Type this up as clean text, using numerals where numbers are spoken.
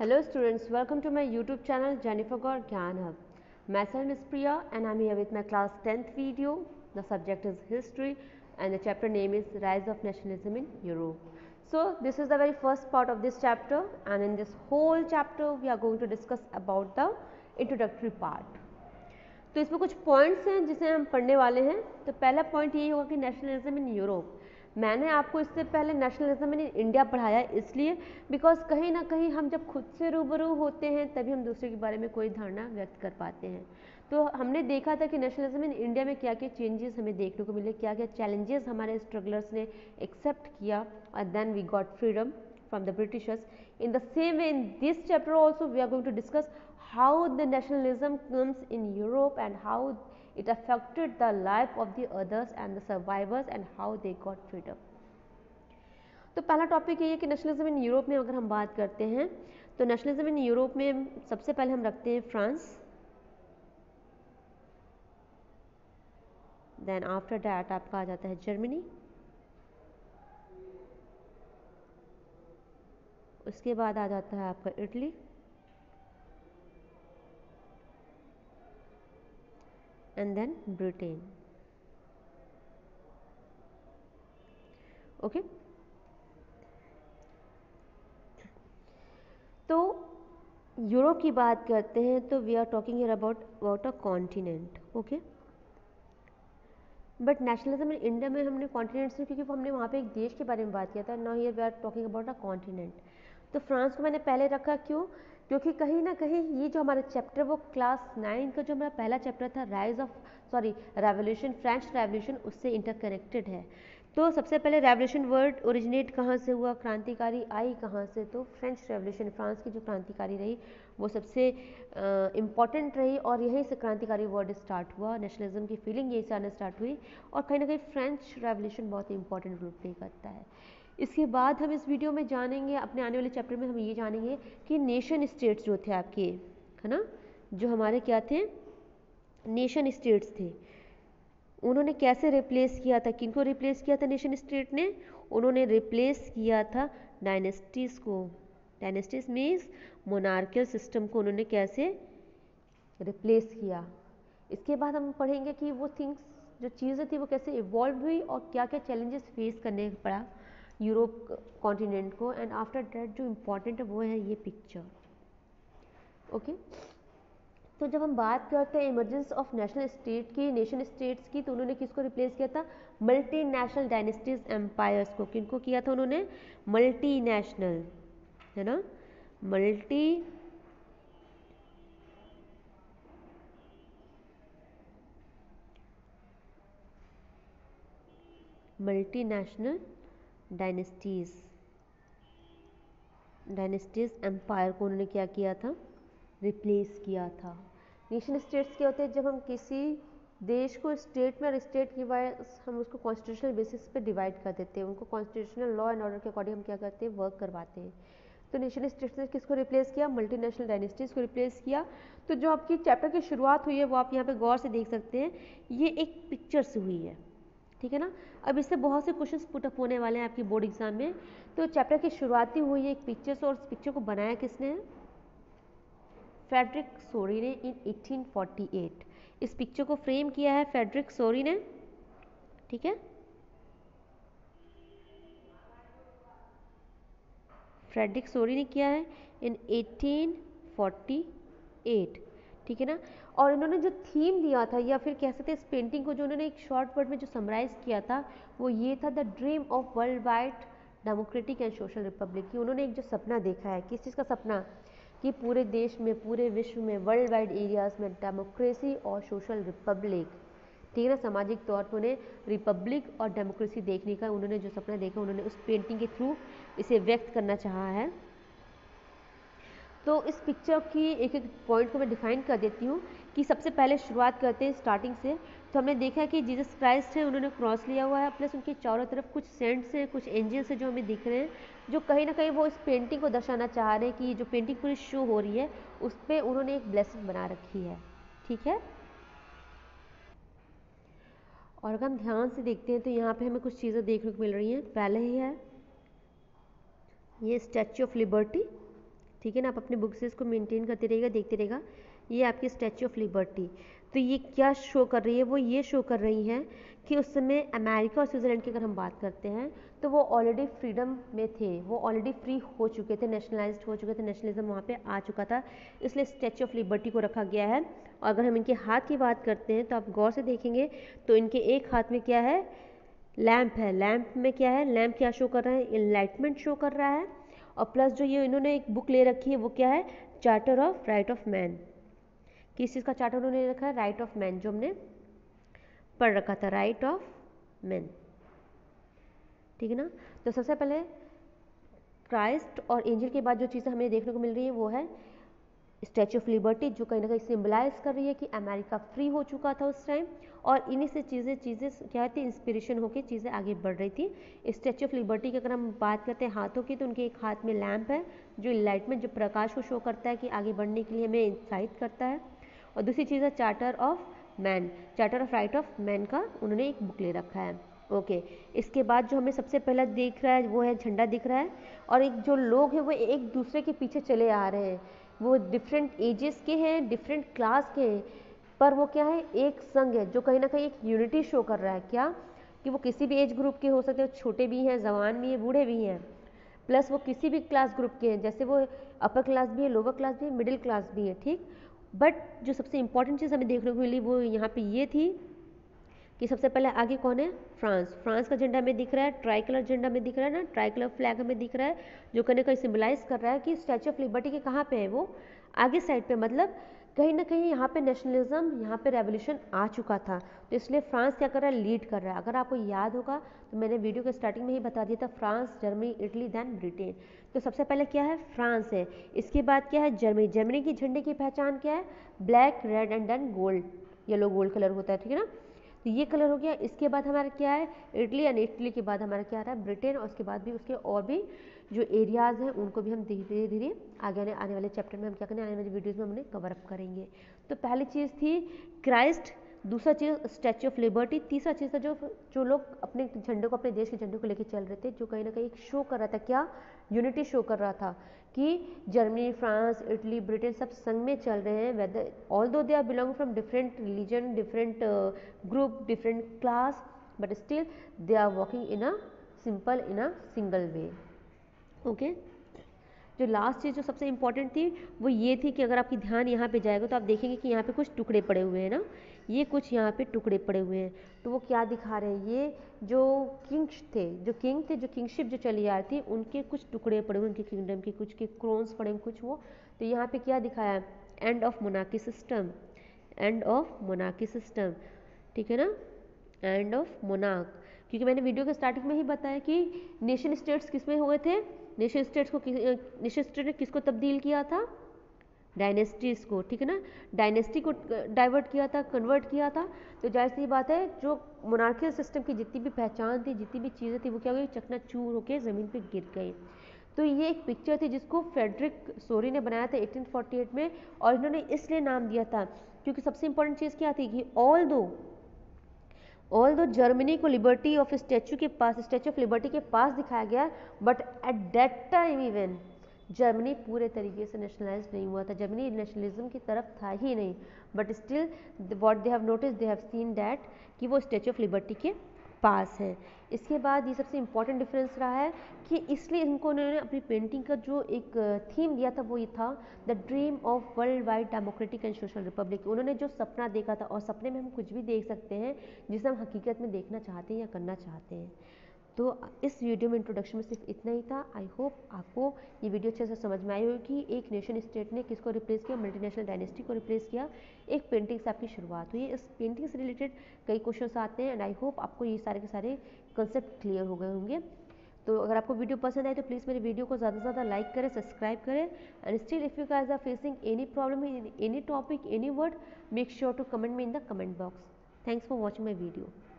Hello students, welcome to my YouTube channel Jennifer Gaur Gyan Hub. Myself is Priya and I am here with my class 10th video. The subject is history and the chapter name is Rise of Nationalism in Europe. So this is the very first part of this chapter, and in this whole chapter we are going to discuss about the introductory part. तो इसमें कुछ points हैं जिसे हम पढ़ने वाले हैं. तो पहला पॉइंट यही होगा कि नेशनलिज्म इन यूरोप. मैंने आपको इससे पहले नेशनलिज्म इन इंडिया पढ़ाया इसलिए बिकॉज कहीं ना कहीं हम जब खुद से रूबरू होते हैं तभी हम दूसरे के बारे में कोई धारणा व्यक्त कर पाते हैं. तो हमने देखा था कि नेशनलिज्म इन इंडिया में क्या क्या चेंजेस हमें देखने को मिले, क्या क्या चैलेंजेस हमारे स्ट्रगलर्स ने एक्सेप्ट किया, और then we got freedom from the Britishers. In the same way, in this chapter also we are going to discuss how the nationalism comes in Europe and how it affected the life of the others and the survivors and how they got freedom. तो पहला topic ये है कि nationalism in Europe में अगर हम बात करते हैं तो नेशनलिज्म इन यूरोप में सबसे पहले हम रखते हैं फ्रांस. देन आफ्टर दैट आपका आ जाता है जर्मनी. उसके बाद आ जाता है आपका Italy. And then Britain. Okay, तो यूरोप की बात करते हैं तो we are talking here about a continent. Okay, but nationalism in India में हमने कॉन्टिनेंट से, क्योंकि हमने वहाँ पे एक देश के बारे में बात किया था. Now here we are talking about a continent. तो फ्रांस को मैंने पहले रखा, क्यों? क्योंकि कहीं ना कहीं ये जो हमारा चैप्टर वो क्लास 9 का जो हमारा पहला चैप्टर था रेवोल्यूशन, फ्रेंच रेवोल्यूशन, उससे इंटरकनेक्टेड है. तो सबसे पहले रेवोल्यूशन वर्ड ओरिजिनेट कहाँ से हुआ, क्रांतिकारी आई कहाँ से? तो फ्रेंच रेवोल्यूशन, फ्रांस की जो क्रांतिकारी रही वो सबसे इम्पॉर्टेंट रही और यहीं से क्रांतिकारी वर्ड स्टार्ट हुआ. नेशनलिज्म की फीलिंग यहीं से आना स्टार्ट हुई और कहीं ना कहीं फ्रेंच रेवोल्यूशन बहुत ही इंपॉर्टेंट रोल प्ले करता है. इसके बाद हम इस वीडियो में जानेंगे, अपने आने वाले चैप्टर में हम ये जानेंगे कि नेशन स्टेट्स जो थे आपके, है ना, जो हमारे क्या थे, नेशन स्टेट्स थे, उन्होंने कैसे रिप्लेस किया था, किनको रिप्लेस किया था नेशन स्टेट ने? उन्होंने रिप्लेस किया था डायनेस्टीज़ को. डायनेस्टीज मीन्स मोनार्कियल सिस्टम को उन्होंने कैसे रिप्लेस किया. इसके बाद हम पढ़ेंगे कि वो थिंग्स, जो चीज़ें थी वो कैसे इवॉल्व हुई और क्या क्या चैलेंजेस फेस करने पड़ा यूरोप कॉन्टिनेंट को. एंड आफ्टर दैट जो इम्पॉर्टेंट है वो है ये पिक्चर. ओके, तो जब हम बात करते हैं इमर्जेंस ऑफ नेशनल स्टेट की, नेशन स्टेट्स की, तो उन्होंने किसको रिप्लेस किया था? मल्टी नेशनल डायनेस्टीज एम्पायर्स को. किनको किया था उन्होंने? मल्टी नेशनल, है ना, मल्टी नेशनल डायनेस्टीज एम्पायर को उन्होंने क्या किया था? रिप्लेस किया था. नेशन स्टेट्स क्या होते हैं? जब हम किसी देश को स्टेट में और स्टेट की वाइज हम उसको कॉन्स्टिट्यूशनल बेसिस पे डिवाइड कर देते हैं, उनको कॉन्स्टिट्यूशनल लॉ एंड ऑर्डर के अकॉर्डिंग हम क्या करते हैं? वर्क करवाते हैं. तो नेशन स्टेट्स ने किसको रिप्लेस किया? मल्टीनेशनल डायनेस्टीज़ को रिप्लेस किया. तो जो आपकी चैप्टर की शुरुआत हुई है वो आप यहाँ पे गौर से देख सकते हैं, ये एक पिक्चर से हुई है, ठीक है ना. अब इससे बहुत से क्वेश्चंस पुट अप होने वाले हैं आपकी बोर्ड एग्जाम में. तो चैप्टर की शुरुआती हुई है एक पिक्चर से, और उस पिक्चर को बनाया किसने? फ्रेडरिक सोरी ने इन 1848. इस पिक्चर को फ्रेम किया है फ्रेडरिक सोरी ने, ठीक है. फ्रेडरिक सोरी ने किया है इन 1848, ठीक है ना. और इन्होंने जो थीम दिया था, या फिर कह सकते हैं इस पेंटिंग को जो उन्होंने एक शॉर्ट वर्ड में जो समराइज किया था, वो ये था, the dream of world wide democratic and social republic. की उन्होंने एक जो सपना देखा है, किस चीज़ का सपना? कि पूरे देश में, पूरे विश्व में, वर्ल्ड वाइड एरियाज में डेमोक्रेसी और सोशल रिपब्लिक, ठीक है ना, सामाजिक तौर पर उन्हें रिपब्लिक और डेमोक्रेसी देखने का उन्होंने जो सपना देखा, उन्होंने उस पेंटिंग के थ्रू इसे व्यक्त करना चाहा है. तो इस पिक्चर की एक एक पॉइंट को मैं डिफाइन कर देती हूँ कि सबसे पहले शुरुआत करते हैं स्टार्टिंग से. तो हमने देखा कि जीसस क्राइस्ट है, उन्होंने क्रॉस लिया हुआ है, प्लस उनके चारों तरफ कुछ सेंट्स हैं, कुछ एंजल्स हैं जो हमें दिख रहे हैं, जो कहीं ना कहीं वो इस पेंटिंग को दर्शाना चाह रहे हैं कि जो पेंटिंग पूरी शो हो रही है उस पर उन्होंने एक ब्लेसिंग बना रखी है, ठीक है. और अगर हम ध्यान से देखते हैं तो यहाँ पे हमें कुछ चीज़ें देखने को मिल रही हैं. पहले ही है ये स्टैच्यू ऑफ लिबर्टी, ठीक है ना, आप अपने बुक से इसको मेंटेन करते रहिएगा, देखते रहेगा। ये आपकी स्टैच्यू ऑफ लिबर्टी, तो ये क्या शो कर रही है, वो ये शो कर रही है कि उस समय अमेरिका और स्विट्ज़रलैंड की अगर हम बात करते हैं तो वो ऑलरेडी फ्रीडम में थे, वो ऑलरेडी फ्री हो चुके थे, नेशनलाइज्ड हो चुके थे, नेशनलिज्म वहाँ पे आ चुका था, इसलिए स्टैच्यू ऑफ लिबर्टी को रखा गया है। और अगर हम इनके हाथ की बात करते हैं तो आप गौर से देखेंगे तो इनके एक हाथ में क्या है, लैंप है। लैंप में क्या है, लैंप क्या शो कर रहा है, इनलाइटमेंट शो कर रहा है। और प्लस जो ये इन्होंने एक बुक ले रखी है वो क्या है, charter of right of man. किस चीज़ का चार्टर उन्होंने रखा है, राइट ऑफ मैन, जो हमने पढ़ रखा था, राइट ऑफ मैन, ठीक है ना। तो सबसे पहले क्राइस्ट और एंजल के बाद जो चीज़ें हमें देखने को मिल रही है वो है स्टैच्यू ऑफ लिबर्टी, जो कहीं ना कहीं सिंबलाइज कर रही है कि अमेरिका फ्री हो चुका था उस टाइम, और इन्हीं से चीज़ें क्या थी, इंस्पिरेशन होकर चीज़ें आगे बढ़ रही थी। स्टैच्यू ऑफ लिबर्टी की अगर हम बात करते हैं हाथों की, तो उनके एक हाथ में लैंप है जो इनलाइटमेंट, जो प्रकाश को शो करता है कि आगे बढ़ने के लिए हमें इंसाइट करता है। और दूसरी चीज़ है charter of man, charter of right of man का उन्होंने एक बुक ले रखा है। ओके, इसके बाद जो हमें सबसे पहला दिख रहा है वो है झंडा दिख रहा है, और एक जो लोग हैं वो एक दूसरे के पीछे चले आ रहे हैं, वो डिफरेंट एजेस के हैं, डिफरेंट क्लास के हैं, पर वो क्या है, एक संघ है, जो कहीं ना कहीं एक यूनिटी शो कर रहा है। क्या कि वो किसी भी एज ग्रुप के हो सकते हैं, छोटे भी हैं, जवान भी हैं, बूढ़े भी हैं, प्लस वो किसी भी क्लास ग्रुप के हैं, जैसे वो अपर क्लास भी है, लोअर क्लास भी है, मिडिल क्लास भी है, ठीक। बट जो सबसे इंपॉर्टेंट चीज़ हमें देखने को मिली वो यहाँ पे ये थी कि सबसे पहले आगे कौन है, फ्रांस। फ्रांस का झंडा में दिख रहा है, ट्राई कलर झंडा में दिख रहा है ना, ट्राई कलर फ्लैग हमें दिख रहा है, जो कहीं ना कहीं सिंबलाइज कर रहा है कि स्टैच्यू ऑफ लिबर्टी के कहाँ पे है, वो आगे साइड पे, मतलब कहीं ना कहीं यहाँ पे नेशनलिज्म, यहाँ पे रेवोल्यूशन आ चुका था, तो इसलिए फ्रांस क्या कर रहा है, लीड कर रहा है। अगर आपको याद होगा तो मैंने वीडियो के स्टार्टिंग में ही बता दिया था, France, Germany, Italy, then Britain. तो सबसे पहले क्या है, फ्रांस है, इसके बाद क्या है, जर्मनी। जर्मनी की झंडे की पहचान क्या है, black, red and then gold, yellow gold colour होता है, ठीक है ना। तो ये कलर हो गया। इसके बाद हमारा क्या है, इटली, एंड इटली के बाद हमारा क्या आ रहा है, ब्रिटेन, और उसके बाद भी उसके और भी जो एरियाज़ हैं उनको भी हम धीरे धीरे आगे आने वाले चैप्टर में हम क्या करेंगे, आने वाली वीडियोज़ में हम उन्हें कवर अप करेंगे। तो पहली चीज़ थी क्राइस्ट, दूसरा चीज़ स्टैच्यू ऑफ लिबर्टी, तीसरा चीज़ था जो जो लोग अपने झंडे को, अपने देश के झंडे को लेकर चल रहे थे, जो कहीं ना कहीं एक शो कर रहा था, क्या, यूनिटी शो कर रहा था कि जर्मनी, फ्रांस, इटली, ब्रिटेन सब संग में चल रहे हैं, whether although they are belong from different religion, different group, different class, but still they are walking in a simple, in a single way. Okay, जो लास्ट चीज़ जो सबसे इंपॉर्टेंट थी वो ये थी कि अगर आपकी ध्यान यहाँ पे जाएगा तो आप देखेंगे कि यहाँ पे कुछ टुकड़े पड़े हुए हैं ना, ये कुछ यहाँ पे टुकड़े पड़े हुए हैं, तो वो क्या दिखा रहे हैं, ये जो किंग्स थे, जो किंग थे, जो किंगशिप जो चली आ रही थी, उनके कुछ टुकड़े पड़े हुए, उनके किंगडम के कुछ के क्रोन्स पड़े हुए, कुछ वो। तो यहाँ पे क्या दिखाया है, end of monarchy system, end of monarchy system, ठीक है ना, एंड ऑफ मोनार्क। क्योंकि मैंने वीडियो के स्टार्टिंग में ही बताया कि नेशन स्टेट्स किस में हुए थे, नेशन स्टेट ने किसको तब्दील किया था, डायनेस्टीज को, ठीक है ना, डायनेस्टी को डाइवर्ट किया था, कन्वर्ट किया था। तो जाहिर सी बात है जो मोनार्कियल सिस्टम की जितनी भी पहचान थी, जितनी भी चीज़ें थी, वो क्या हो गई, चकनाचूर होकर ज़मीन पे गिर गई। तो ये एक पिक्चर थी जिसको फ्रेडरिक सोरी ने बनाया था 1848 में, और इन्होंने इसलिए नाम दिया था क्योंकि सबसे इंपॉर्टेंट चीज़ क्या थी कि ऑल दो जर्मनी को लिबर्टी ऑफ स्टैच्यू के पास, स्टैच्यू ऑफ लिबर्टी के पास दिखाया गया, but at that time even Germany पूरे तरीके से नेशनलाइज नहीं हुआ था, जर्मनी नेशनलिज्म की तरफ था ही नहीं, but still what they have notice, they have seen that कि वो स्टैच्यू ऑफ लिबर्टी के पास है। इसके बाद ये सबसे इंपॉर्टेंट डिफरेंस रहा है कि इसलिए इनको उन्होंने अपनी पेंटिंग का जो एक थीम दिया था वो ये था, the dream of world wide democratic and social republic. उन्होंने जो सपना देखा था, और सपने में हम कुछ भी देख सकते हैं जिसे हम हकीकत में देखना चाहते हैं या करना चाहते हैं। तो इस वीडियो में इंट्रोडक्शन में सिर्फ इतना ही था। आई होप आपको ये वीडियो अच्छे से समझ में आई होगी कि एक नेशन स्टेट ने किसको रिप्लेस किया, मल्टीनेशनल डायनेस्टी को रिप्लेस किया। एक पेंटिंग से आपकी शुरुआत हुई, इस पेंटिंग से रिलेटेड कई क्वेश्चंस आते हैं, एंड आई होप आपको ये सारे के सारे कंसेप्ट क्लियर हो गए होंगे। तो अगर आपको वीडियो पसंद आए तो प्लीज़ मेरी वीडियो को ज़्यादा से ज़्यादा लाइक करें, सब्सक्राइब करें, and still if you guys are facing any problem in any topic, any word, make sure to comment me in the comment box. Thanks for watching my video.